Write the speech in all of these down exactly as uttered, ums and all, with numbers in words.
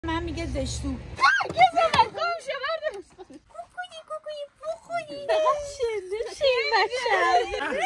من میگه زشتو یه زمان گم شه بردارم کوکویی کوکویی کوکویی فقط شده شه این بچه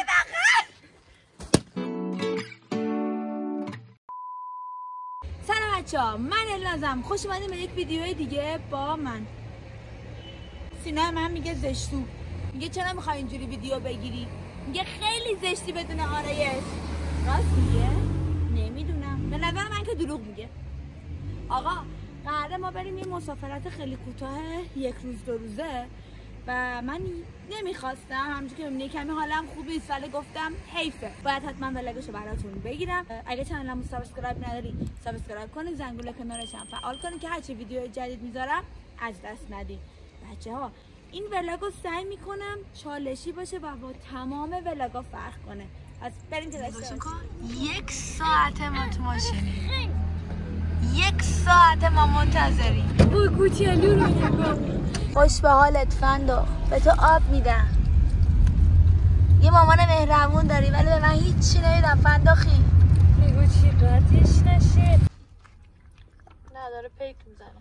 سلام بچه ها، من النازم. خوش اومدیم به یک ویدیو دیگه با من. سینا من میگه زشتو، میگه چرا میخوای اینجوری ویدیو بگیری، میگه خیلی زشتی بدون آرایش. راست میگه؟ نمیدونم، به نظر من که دروغ میگه. آقا قراره ما بریم یه مسافرت خیلی کوتاه یک روز دو روزه و من نمیخواستم، همونجوری که میبینی کمی حالم خوب نیست ولی گفتم حیفه باید حتما ولاگشو براتون بگیرم. اگه چنلمو سابسکرایب نداری سابسکرایب کنید، زنگوله کنارش هم فعال کنید که هرچی ویدیو جدید میذارم از دست ندید. بچه‌ها این ولاگو سعی میکنم چالشی باشه و با تمام ولاگا فرق کنه. پس بریم که داشته باشیم. یک ساعت ما تو ماشینیم، یک ساعت ما منتظریم. بوی کوچولو رو نگاه. خوش به حالت فندق، به تو آب میدم. یه مامان مهربون داری ولی به من هیچی نمیدم فندقی. میگو چی قطعش نشه. نداره پیک میزنه.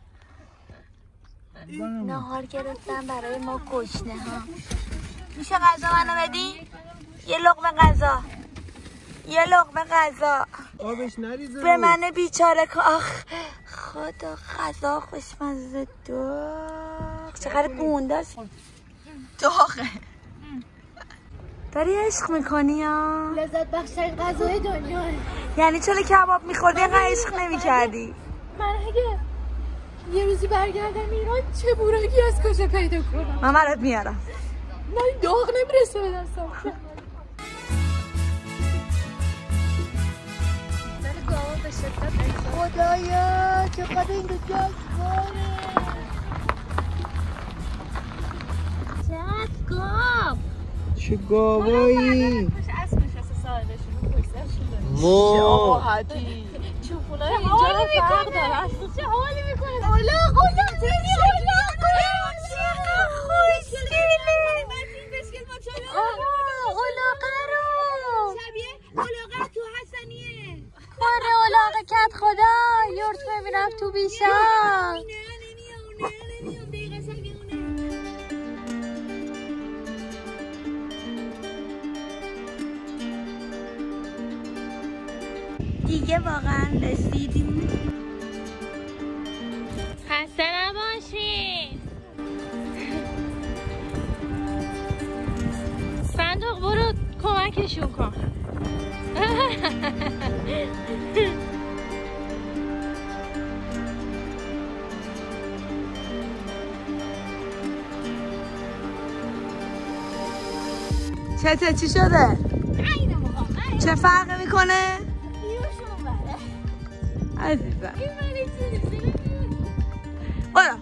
نهار گرفتم برای ما گشنه ها. میشه غذا منو بدی؟ یه لقمه غذا، یه لقمه غذا. آبش نریزه به من بیچاره که آخ خدا غذا خوشمزه داغ. چقدر گونده است داغه. داری عشق میکنی یا؟ لذت بخشترین غذای دنیا. یعنی چرا کباب میخوردی اینقدر عشق نمیکردی؟ من اگه یه روزی برگردم ایران چه بوراکی از کجا پیدا کنم؟ من برات میارم. نه داغ نمیرسه به دستم. خدایا چقدر این دو جذباره. چقدر گاب. چه گاوایی اسب نشسته ساعدشون پشت سرشون مو آباحتی. چوپولای اینجا رو فرق داره. چه حالی میکنه. اولا اولا چقدر خوشگله. آها اولاغه رو شبیه اولاغه تو حسنیه. آره اولاغه کت خدا یورت ببینم تو بیشم. دیگه واقعا رسیدیم. خسته نباشین. فندق برو کمکشون کن. چته چی شده؟ چه فرقی میکنه؟ عزیزم برو.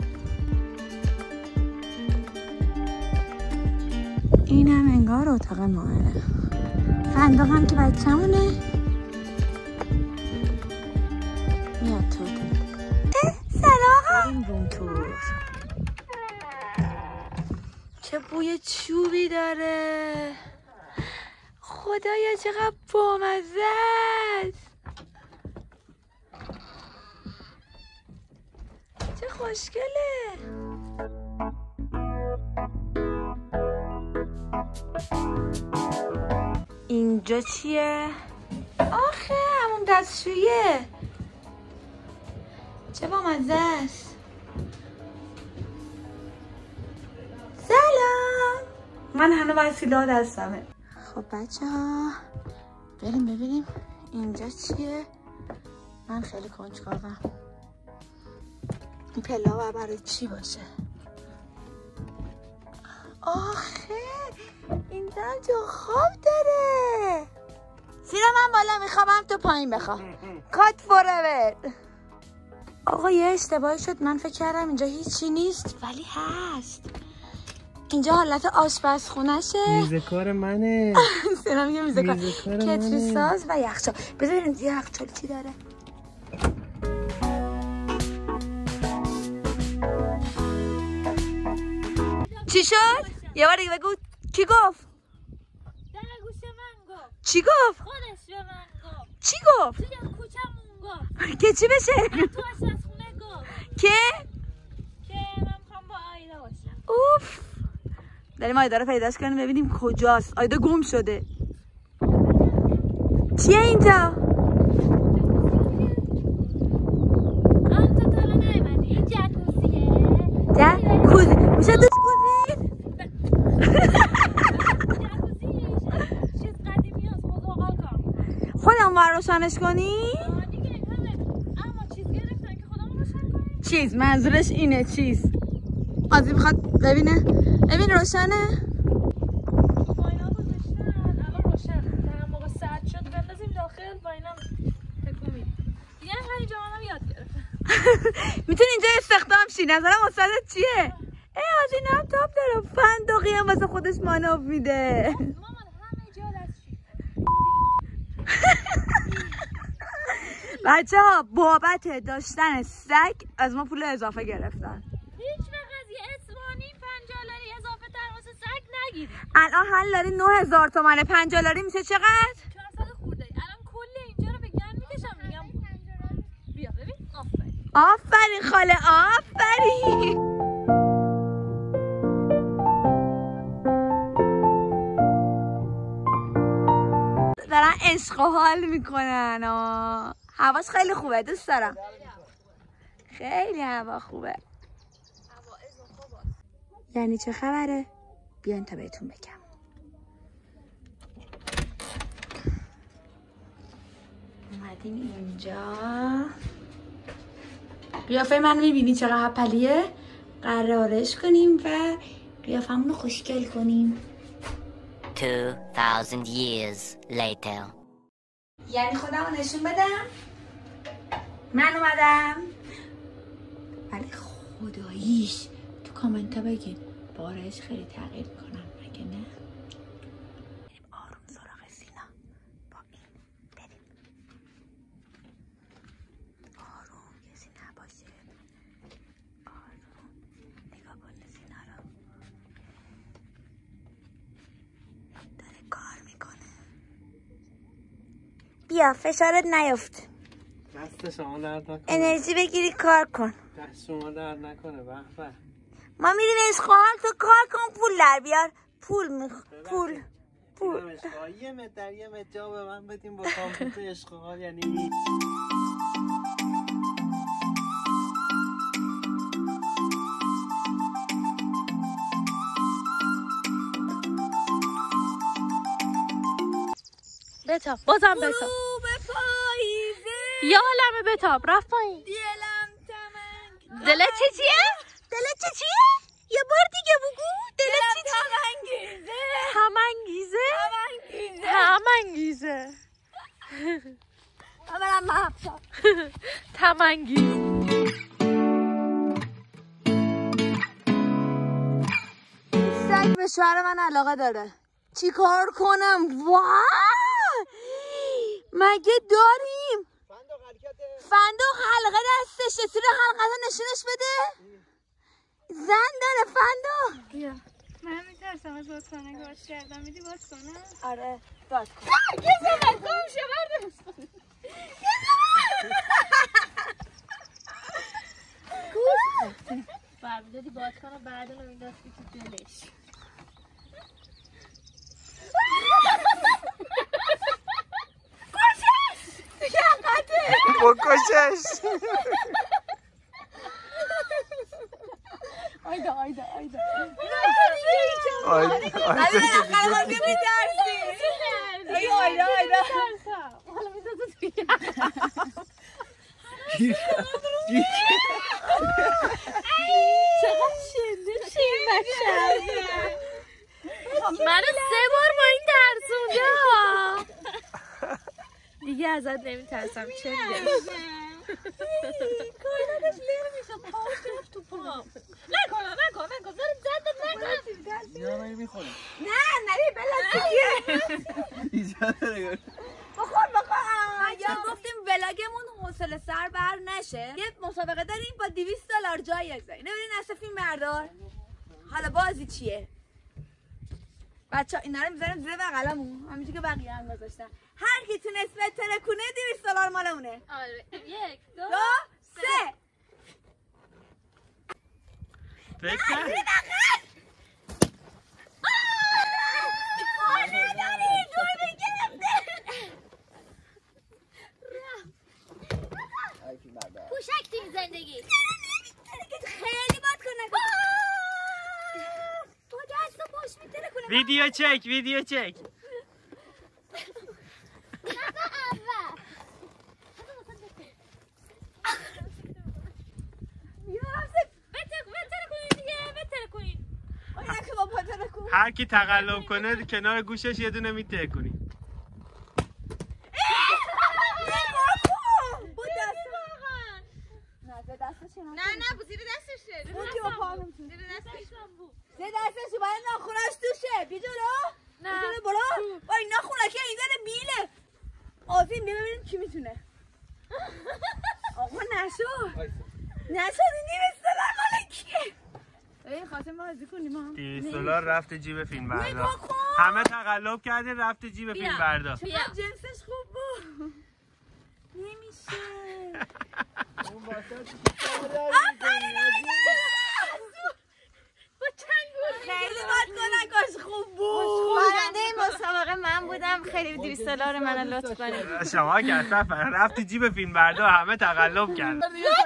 اینم انگار اتاق ماه. فندق هم که بچه‌مونه میاد تو. سلام بریم روم تور. چه بوی چوبی داره. خدایا چقدر بامزه است. چه خوشگله. اینجا چیه؟ آخه همون دستشویه. چه بامزه است. سلام. من هنو وسیله دستمه. خب بچه ها بریم ببینیم اینجا چیه. من خیلی کنجکاوم. این پلا باید برای چی باشه؟ آخه اینجا جو خواب داره. سینا من بالا میخوابم تو پایین بخواب. کات فورور. آقا یه اشتباهی شد. من فکر کردم اینجا هیچی نیست ولی هست. اینجا حالت آشپزخونه‌شه. میز کار منه. سینا میگه میز کار. کتری ساز و یخچال. بذارین یخچال چی داره. چی شد؟ یه بار دیگه بگو. کی گفت؟ در گوش من گفت. چی گفت؟ خودش به من گفت. چی گفت؟ توی کوچمون گفت. که چی بشه؟ تو آشپزخونه گفت. که که من میخوام با آیدا باشم. اوف داریم آیدا رو پیداش کنیم ببینیم کجاست. آیدا گم شده. چیه اینجا؟ آن تو تالا نایمدی این جکوزیه. جکوزی میشه دوست بودید؟ جکوزی چیز قدیمی هست خود آقال کار میکنم. خودم باید روشنش کنی؟ دیگه همه اما چیز گرفتن که خودمون روشن کنیم. چیز منظورش اینه چیز آزی میخواد ببینه ببین روشنه با اینا گذاشتن الان روشن در موقع ساعت شد بندازیم داخل با اینا تکون میدیم دیگه همین جوانم یاد گرفتن. میتونی اینجا استخدام شی. نظرم استادت چیه؟ ای آزی نم تاپ داره فندقی هم واسه خودش مانوف میده. مامان همه جا دستشی. بچه ها بابت داشتن سگ از ما پول اضافه گرفتن. هیچ وقت از یه اسوانی پنجالاری اضافه تر واسه سگ نگیریم. الان حل داری نه هزار تومنه. پنجالاری میشه چقدر؟ چهارصد خورده. الان کل اینجا رو به گن میکشم میگم بیا ببین آفرین آفرین خاله آفرین. دارن عشق و حال میکنن آه. هواش خیلی خوبه دوست دارم. خیلی هوا خوبه. یعنی چه خبره؟ بیاین تا بهتون بگم. اومدیم اینجا. قیافه من میبینی چقدر هپلیه؟ قرارش کنیم و قیافمون رو خوشگل کنیم. two thousand years later. یعنی خودم رو نشون بدم؟ من اومدم. ولی خداییش تو کامنت ها بگین بارش خیلی تغییر کنم مگه نه؟ بریم آروم سراغ سینا. با این بریم آروم کسی نباشه. آروم نگاه کن سینا رو داره کار میکنه. بیا فشارت نیفت. دست شما درد نکنه. انرژی بگیری کار کن. دست شما درد نکنه. به به. ما میریم اشغال تو کار کن پول در بیار. پول میخ پول پول یه متر در یه متر جا به من بدیم با کامپیوتر اشغال یعنی هیچ. بتاب بازم بتاب غروب پاییزه یا عالمه بتاب رفت پایین. دلم تمنگ. دلت چی چیه؟ دلت چه چیه؟ یه بار دیگه بگو. دلت چی چیه؟ همانگیزه همانگیزه همانگیزه همانم محبشم تمنگیز. سگ به شوهر من علاقه داره. چی کار کنم؟ وای مگه داریم فندق حلقه دستشه. تیر حلقه رو نشونش بده. زن داره فندق. بیا من میترسم از باز کنه که باز کردم میدی باز کنم. آره باز کن. یه زمان گم شه بردمش کنه. گوش فرمودی باز کنم بعد رو میداستی تو دلش. بکشش. آیدا آیدا آیدا آیدا آیدا میترسی. آیدا آیدا حالا میدازه توی چقدر شنده شیر بچه. منو سه بار با این ترسونده دیگه ازت نمیترسم. چه میگه کارنش لیر میشه پاش گرفت تو پام. نکن نکن نکن زرم زدت نکن. اینا نمیخوره. نه نری بلاسیکیه. ایجا داره. بخور بخور. یا گفتیم ولاگمون حوصله سر بر نشه. یه مسابقه داریم با دویست دلار جایزه. نمیدونی نصف فیلم بردار. حالا بازی چیه؟ بچه ها اینا رو میذاریم زیر بغلمون همینجور که بقیه هم گذاشتن. هر کی تونست بتره کنه دویست دلار مال اونه. آره یک دو دو سه. فکر کرد پوشک تو این زندگی خیلی باد کنه با دست و پاش میتره کنه ویدیو چک ویدیو چک هر کی تقلب کنه کنار گوشش یه دونه میته کنی نه نه بود زیر دستشه بود که با پاهم تو زیر دستش بود زیر دستش باید ناخونش توشه بی جلو نه بی جلو برو با این ناخونه که این داره میله آزین بیا ببینیم کی میتونه آقا نشو نشو این دیویس دلار مال کیه این خواستم بازی کنیم ها دیویس دلار رفت جیب فیلم بردار همه تقلب کردین رفت جیب فیلم بردار چرا جنسش خوب بود نمیشه اون واسه خیلی باد کنکاش خوب بود برنده این مسابقه من بودم خیلی دویست دلار منو لطف کنید شما که اصلا رفت جیب فیلم بردار همه تقلب کردن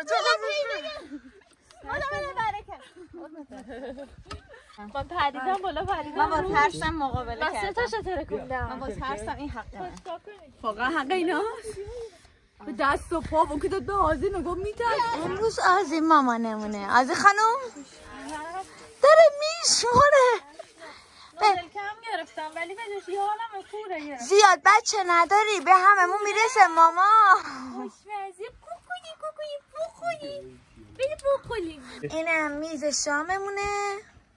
من پریدم بالا پریدم من با ترسم مقابله کردم من سه تاشو ترکوندم من با ترسم این حقه واقعا حق ایناست به دست و پا و که داد به آزین و گفت میترد امروز آزین مامانمونه آزین خانم داره میشماره نازل کم گرفتم ولی بدش یادم کوره گرفت زیاد بچه نداری به هممون میرسه ماما خوشمزه کوکویی کوکویی بخوری بده بخوریم اینم میز شاممونه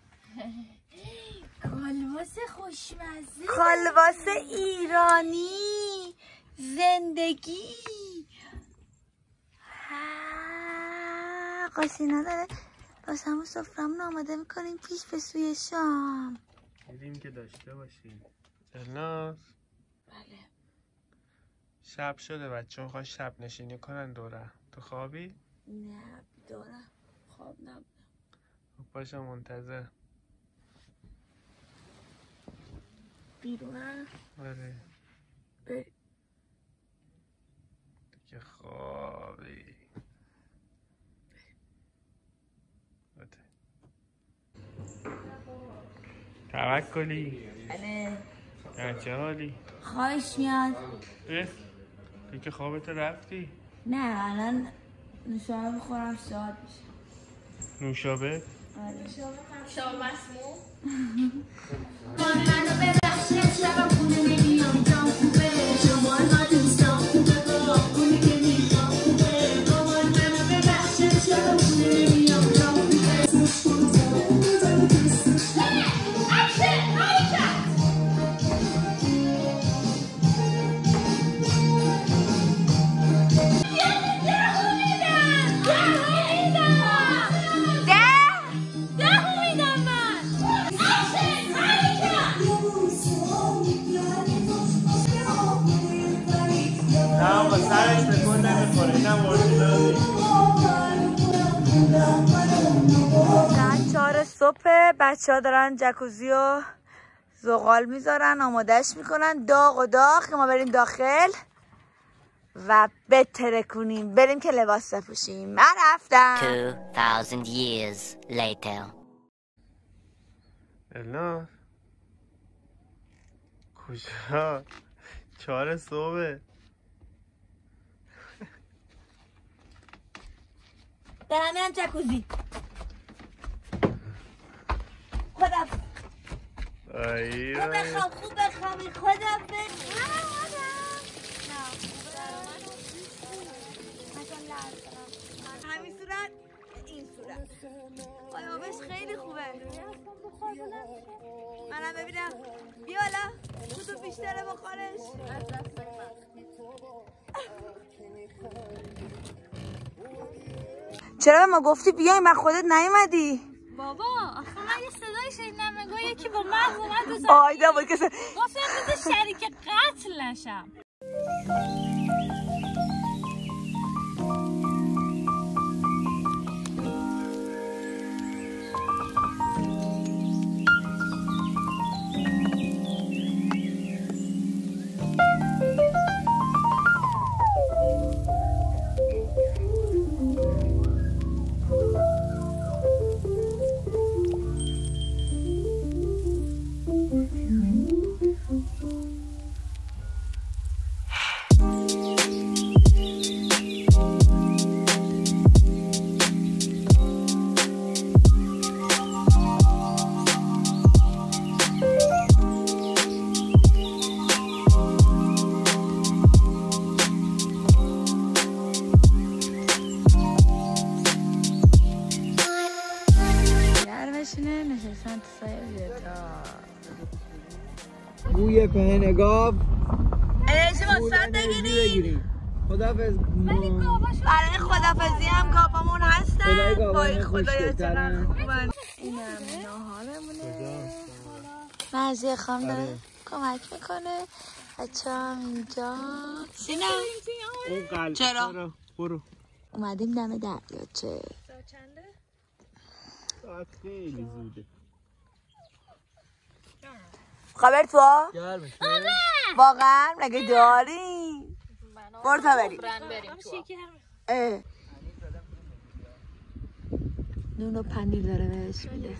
کالباس خوشمزه کالباس ایرانی زندگی قاسینا داره باز همون سفرمون آماده میکنیم پیش به سوی شام دیدیم که داشته باشیم الناز بله شب شده بچه ها شب نشینی کنن دوره تو خوابی؟ نه دارم خواب نبودم باشم منتظر بیرون آره بریم دیگه خوابی توکلی بله در چه حالی؟ خواهش میاد اه؟ دیگه خوابت رفتی؟ نه الان نوشابه بخورم شاد میشه نوشابه؟ آره شام مسموم ساعت چهار صبح بچه ها دارن جکوزی و زغال میذارن آمادش میکنن داغ و داغ که ما بریم داخل و بترکونیم بریم که لباس بپوشیم من رفتم Two thousand years later. الناز کجا؟ چهار صبح دارم میرم جکوزی خدا ای خوب بخواب خوب بخوابی خدا همین صورت این صورت آیابش خیلی خوبه منم ببینم بیا حالا کدوم بیشتره بخورش چرا به ما گفتی بیای من خودت نیومدی؟ بابا آخه من یه صدای شنیدم انگار یکی با مغز اومد تو آیدا بود که گفتم بذار شریک قتل نشم ماشینه نشستن تو سایه بیاتا. بوی پهن گاو انرژی واسط بگیریم. خدافظ. برای خدافظی هم گاوامون هستن. وای خدایا چقدر خوبن. این هم ناهارمونه. مزه خام داره کمک میکنه. بچه هم اینجا. سینا چرا؟ برو. اومدیم دم دریاچه. ساعت چنده؟ ساعت خیلی زوده. خبر تو؟ گرمه. واقعا مگه داری؟ برو تا بریم. اه. نون و پنیر داره بهش میده.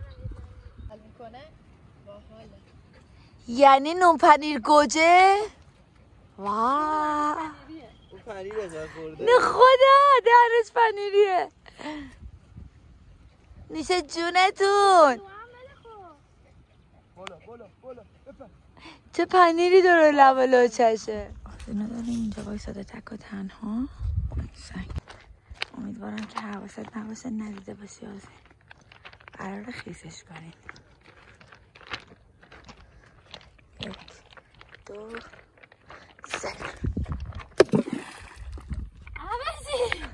یعنی نون پنیر گوجه؟ واو. اون پنیر ازا خورده. نه خدا درش پنیریه. نیش جونتون. چه پنیری داره لب لوچشه. اینو داریم اینجا بایستاده تک و تنها. سنگ. امیدوارم که حواست نباشه ندیده باشی آزه. قرار خیسش کنیم. یک دو سه. عوضی.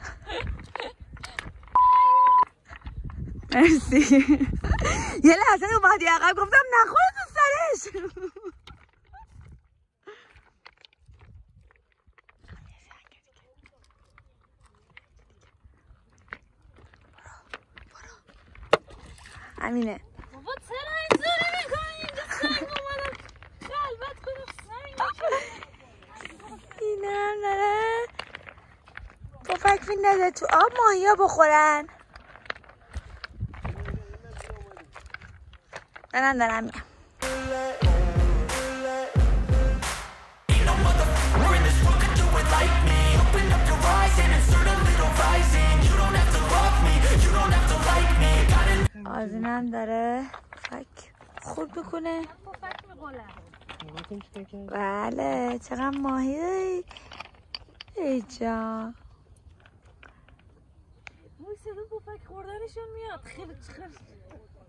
مرسی. یه لحظه اومدی عقب گفتم نخوره تو سرش. همینه. بابا چرا اینجوری میکنی؟ اینجا سنگ اومدم خلوت کنم سنگ. اینه هم داره پفک میندازه تو آب ماهی ها بخورن. دارم دارم میام. آزین هم داره پفک خورد میکنه. پفک میگلم. بله چقدر ماهی داری ای جان. موی صدا پفک خوردنشون میاد. خیلی خیلی